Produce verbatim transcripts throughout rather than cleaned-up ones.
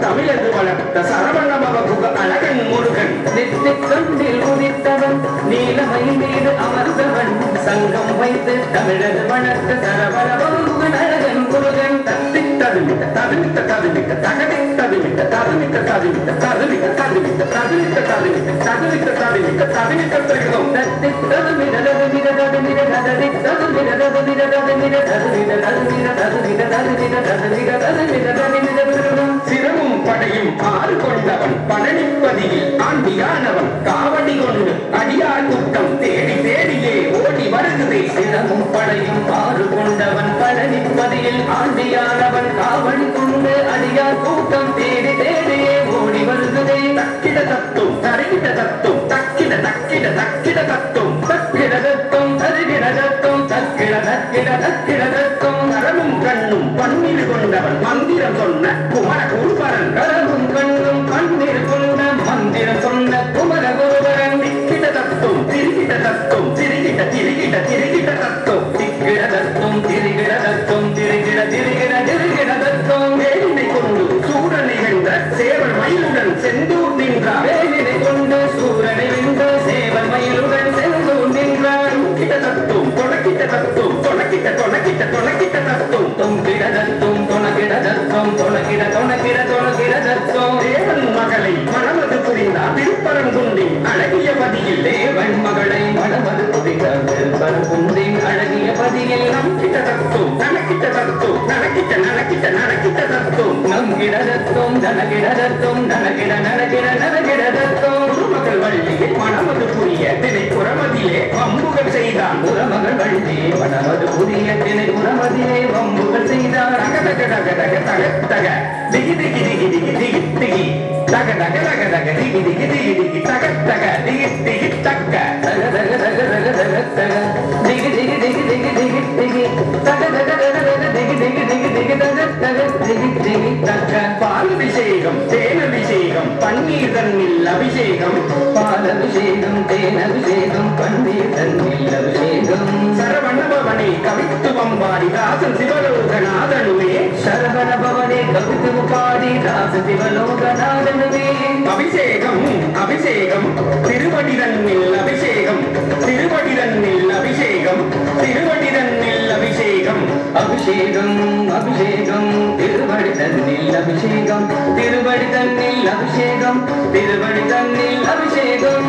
தமிழது வளர்த்த சரவண பவகுக அழகன் முருகன் நெற்றிக் கண்ணில் உதித்தவன் நீலமை மீது அமர்ந்தவன் சங்கம் வைத்து தமிழது வளர்த்த சரவண பவகுகன் அழகன் முருகன் தத்தித் ததுமிட்ட ததுமிட்ட ததுமிட்ட தகதித் ததுமிட்ட ததுமிட்ட ததுமிட்ட ததுமிட்ட ததுமிட்ட ததுமிட்ட ததுமிட்ட ததுமிட்ட ததுமிட்ட ததுமிட்ட தருகிறோம் தத்தித் ததுமிட ததுமிட ததுமிட தததித் ததுமிட ததுமிட ததுமிட ததுமிட ததுமிட ததுமிட ததுமிட ததுமிட ததுமிட ததுமிட ததுமிட சிரமும் படையும் ஆறு கொண்டவன் பழனிப்பதியில் ஆண்டியானவன் காவடி கொண்டு அடியார் கூட்டம் தேடி தேடியே ஓடி வருகுதே சிரமும் படையும் ஆறு கொண்டவன் பழனிப்பதியில் ஆண்டியானவன் காவடி கொண்டு அடியார் கூட்டம் தேடி தேடியே ஓடி வருகுதே தக்கிட தத்தும் தருகிட தத்தும் தக்கிட தக்கிட தக்கிட தத்தும் தக்கிட தத்தும் தருகிட தத்தும் தக்கிட தக்கிட தக்கிட தத்தும் கரமும் கண்ணும் பன்னீர் கொண்டவன் மந்திரம் சொன்ன குமர குருபரன் கரமும் கண்ணும் கண்ணீர் கொண்ட மந்திரம் சொன்ன குமர குருபரன் திக்கிட தத்தும் திரிகிட தத்தும் திரிகிட திரிகிட திரிகிட தத்தும் திக்கிட தத்தும் திரிகிட தத்தும் திரிகிட திரிகிட திரிகிட தத்தும் வேலினை கொண்டு சூரனை வென்ற சேவல் மயிலுடன் செந்தூர் நின்றார் வேலினை கொண்டு சூரனை வென்று சேவல் மயிலுடன் செந்தூர் நின்றார் கிட்ட தத்தும் தொணக்கிட்ட தத்தும் தொணக்கிட்ட தொணக்கிட்ட தொணக்கிட்ட தத்தும் தொங்கிட தத்தும் தொணக்கிட தத்தும் தொணக்கிட தொணக்கிட தொணக்கிட தத்தும் தேவன் மகளை மணமது புரிந்தார் திருப்பரங்குன்றின் அழகிய பதியில் தேவன் மகளை மணமது புரிந்தார் திருப்பரங்குன்றின் அழகிய பதியில் நம் கிட்ட தத்தும் நனக்கிட்ட தத்தும் நனக்கிட்ட நனக்கிட்ட நனக்கிட்ட தத்தும் நம் கிடதத்தும் நனகிடதத்தும் நனகிட நனகிட நனகிடதத்தும் குருமகள் வள்ளியை மணமது புரிய தினை புறமதிலே வம்புகள் செய்தான் புறமகள் வள்ளியை மணமது புரிய தினை புறமதிலே வம்புகள் செய்தார் தக தக தக தக தக தக திகி திகி திகி திகி திகி திகி தக தக தக தக திகி திகி திகி திகி தக தக திகி திகி தக்க தக தக தக தக தக தக திகி திகி திகி திகி திகி திகி தக தக தக தக திகி திகி திகி திகி தக தக திகி திகி தக்க பால் அபிஷேகம் தேன் அபிஷேகம் பன்னீர் தன்னில் அபிஷேகம் பால் அபிஷேகம் தேன் அபிஷேகம் பன்னீர் தன்னில் அபிஷேகம் சரவண பவனே கவித்துவம் பாடி தாசன் சிவலோகநாதனுமே சரவண பவனே கவித்துவம் பாடி தாசன் சிவலோகநாதனுமே அபிஷேகம் அபிஷேகம் திருவடி தன்னில் அபிஷேகம் திருவடி தன்னில் அபிஷேகம் திருவடி தன்னில் அபிஷேகம் அபிஷேகம் அபிஷேகம் திருவடி தன்னில் அபிஷேகம் திருவடி தன்னில் அபிஷேகம் திருவடி தன்னில் அபிஷேகம்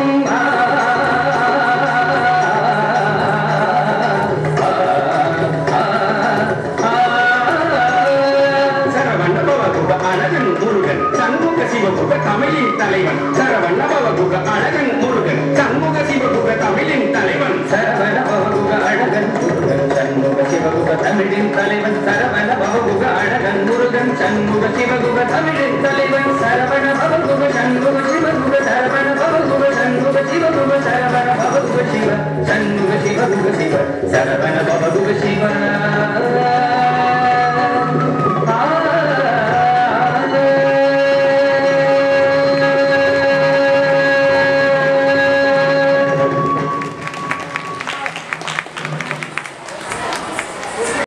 சரவண பவகுக அழகன் முருகன் சண்முக சிவகுக தமிழின் தலைவன் சரவண பவகுக அழகன் முருகன் சண்முக சிவகுக தமிழின் தலைவன் சரவண பவகுக அழகன் முருகன் சண்முக சிவகுக தமிழின் தலைவன் சரவண பவகுக அழகன் முருகன் சண்முக சிவகுக தமிழின் தலைவன் சரவண பவகுக சண்முக சிவகுக சரவண பவகுக சண்முக சிவகுக சரவண பவகுக சிவ சண்முக சிவகுக சிவ சரவண பவகுக சிவ